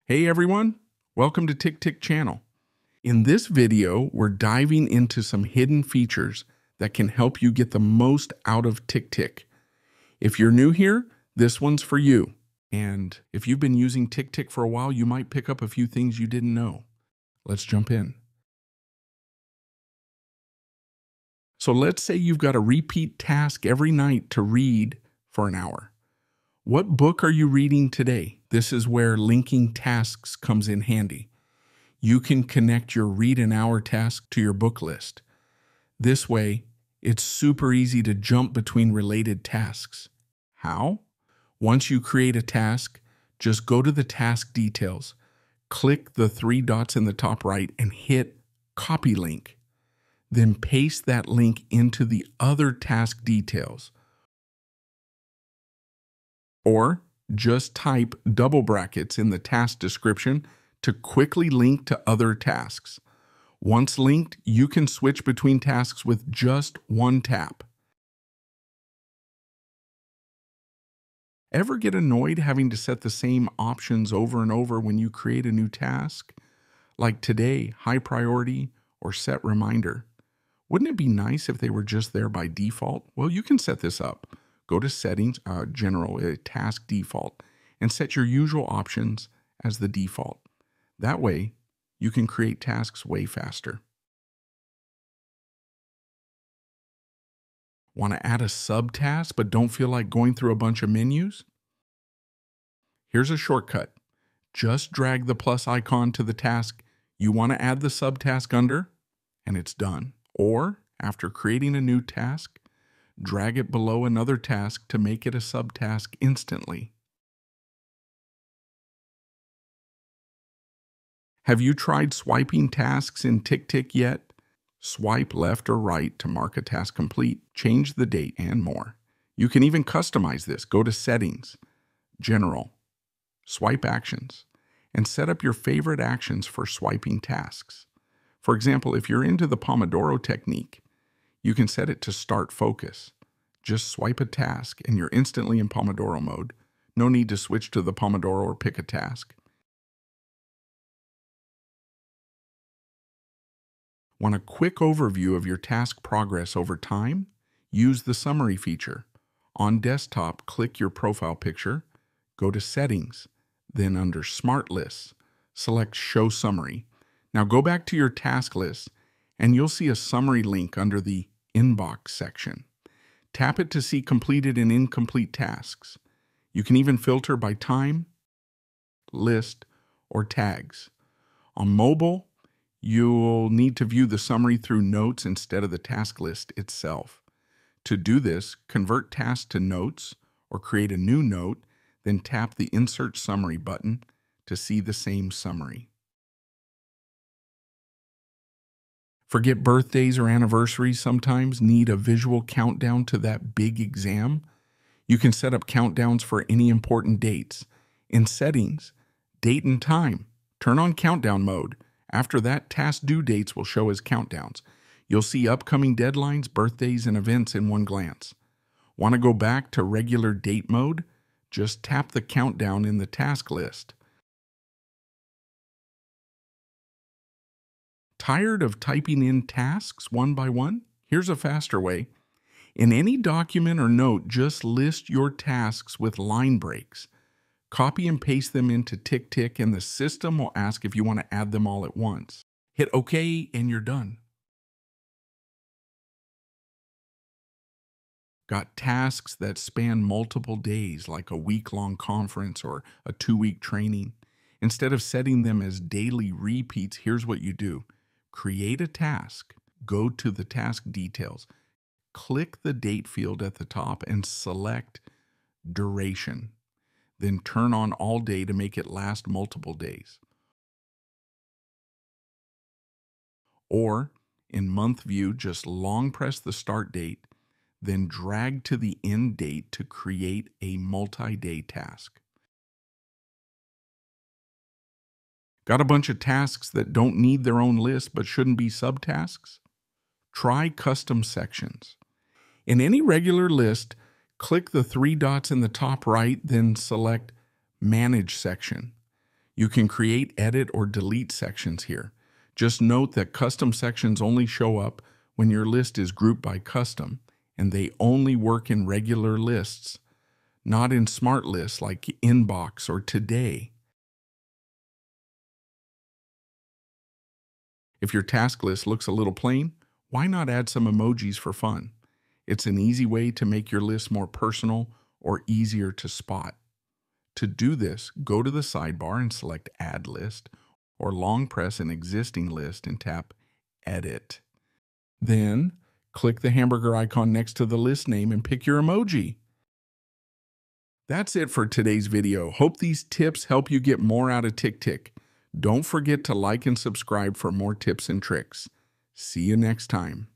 Hey everyone, welcome to TickTick channel. In this video, we're diving into some hidden features that can help you get the most out of TickTick. If you're new here, this one's for you. And if you've been using TickTick for a while, you might pick up a few things you didn't know. Let's jump in. So let's say you've got a repeat task every night to read for an hour. What book are you reading today? This is where linking tasks comes in handy. You can connect your read an hour task to your book list. This way, it's super easy to jump between related tasks. How? Once you create a task, just go to the task details, click the three dots in the top right and hit copy link. Then paste that link into the other task details. Or just type double brackets in the task description to quickly link to other tasks. Once linked, you can switch between tasks with just one tap. Ever get annoyed having to set the same options over and over when you create a new task? Like today, high priority, or set reminder. Wouldn't it be nice if they were just there by default? Well, you can set this up. Go to Settings, General, Task Default, and set your usual options as the default. That way, you can create tasks way faster. Want to add a subtask but don't feel like going through a bunch of menus? Here's a shortcut. Just drag the plus icon to the task you want to add the subtask under, and it's done. Or, after creating a new task, drag it below another task to make it a subtask instantly. Have you tried swiping tasks in TickTick yet? Swipe left or right to mark a task complete, change the date, and more. You can even customize this. Go to Settings, General, Swipe Actions, and set up your favorite actions for swiping tasks. For example, if you're into the Pomodoro technique, you can set it to start focus. Just swipe a task and you're instantly in Pomodoro mode. No need to switch to the Pomodoro or pick a task. Want a quick overview of your task progress over time? Use the summary feature. On desktop, click your profile picture, go to Settings, then under Smart Lists, select Show Summary. Now go back to your task list and you'll see a summary link under the Inbox section. Tap it to see completed and incomplete tasks. You can even filter by time, list, or tags. On mobile, you'll need to view the summary through notes instead of the task list itself. To do this, convert tasks to notes or create a new note, then tap the Insert Summary button to see the same summary. Forget birthdays or anniversaries sometimes, need a visual countdown to that big exam? You can set up countdowns for any important dates. In Settings, Date and Time, turn on countdown mode. After that, task due dates will show as countdowns. You'll see upcoming deadlines, birthdays, and events in one glance. Want to go back to regular date mode? Just tap the countdown in the task list. Tired of typing in tasks one by one? Here's a faster way. In any document or note, just list your tasks with line breaks. Copy and paste them into TickTick and the system will ask if you want to add them all at once. Hit OK and you're done. Got tasks that span multiple days like a week-long conference or a 2-week training. Instead of setting them as daily repeats, here's what you do. Create a task, go to the task details, click the date field at the top and select duration. Then turn on all day to make it last multiple days. Or in month view, just long press the start date, then drag to the end date to create a multi-day task. Got a bunch of tasks that don't need their own list but shouldn't be subtasks? Try custom sections. In any regular list, click the three dots in the top right, then select Manage section. You can create, edit, or delete sections here. Just note that custom sections only show up when your list is grouped by custom, and they only work in regular lists, not in smart lists like Inbox or Today. If your task list looks a little plain, why not add some emojis for fun? It's an easy way to make your list more personal or easier to spot. To do this, go to the sidebar and select Add List, or long press an existing list and tap Edit. Then, click the hamburger icon next to the list name and pick your emoji. That's it for today's video. Hope these tips help you get more out of TickTick. Don't forget to like and subscribe for more tips and tricks. See you next time.